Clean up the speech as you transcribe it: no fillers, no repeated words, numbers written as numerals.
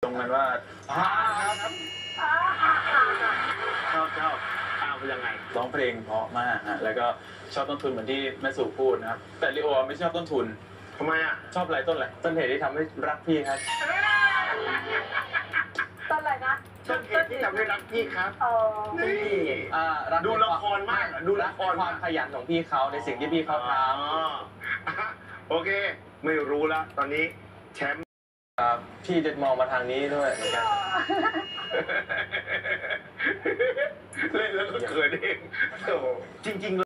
ตรงกันว่าครับชอบยังไงร้องเพลงเพราะมากฮะแล้วก็ชอบต้นทุนเหมือนที่แม่สู่พูดนะครับแต่ลิโอไม่ชอบต้นทุนทำไมอ่ะชอบอะไรต้นเหตุที่ทำให้รักพี่ครับต้นอะไรนะต้นเหตุที่ทำให้รักพี่ครับนี่ดูละครมากดูละครความขยันของพี่เขาในสิ่งที่พี่เขาทำโอเคไม่รู้ละตอนนี้แชมป์พี่จะมองมาทางนี้ด้วยเหมือนกันเล่นแล้วก็เขินเองจริงๆ